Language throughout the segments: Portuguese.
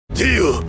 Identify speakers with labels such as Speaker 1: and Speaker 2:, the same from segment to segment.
Speaker 1: Tio!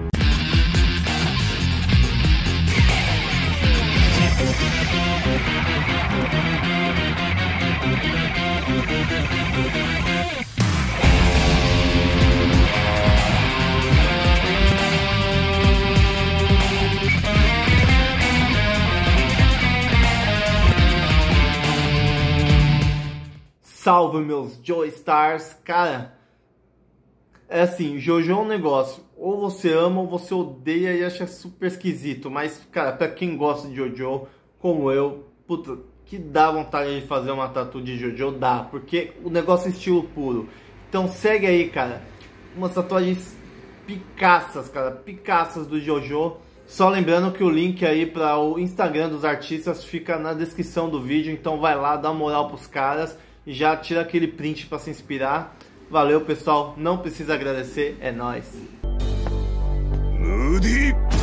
Speaker 2: Salve meus Joestars, cara, é assim, JoJo é um negócio, ou você ama ou você odeia e acha super esquisito, mas cara, pra quem gosta de JoJo, como eu, puta, que dá vontade de fazer uma tatu de JoJo, dá, porque o negócio é estilo puro. Então segue aí, cara, umas tatuagens picaças, cara, picaças do JoJo. Só lembrando que o link aí para o Instagram dos artistas fica na descrição do vídeo, então vai lá, dá uma moral pros caras e já tira aquele print para se inspirar. Valeu, pessoal, não precisa agradecer, é nóis.
Speaker 1: Moody!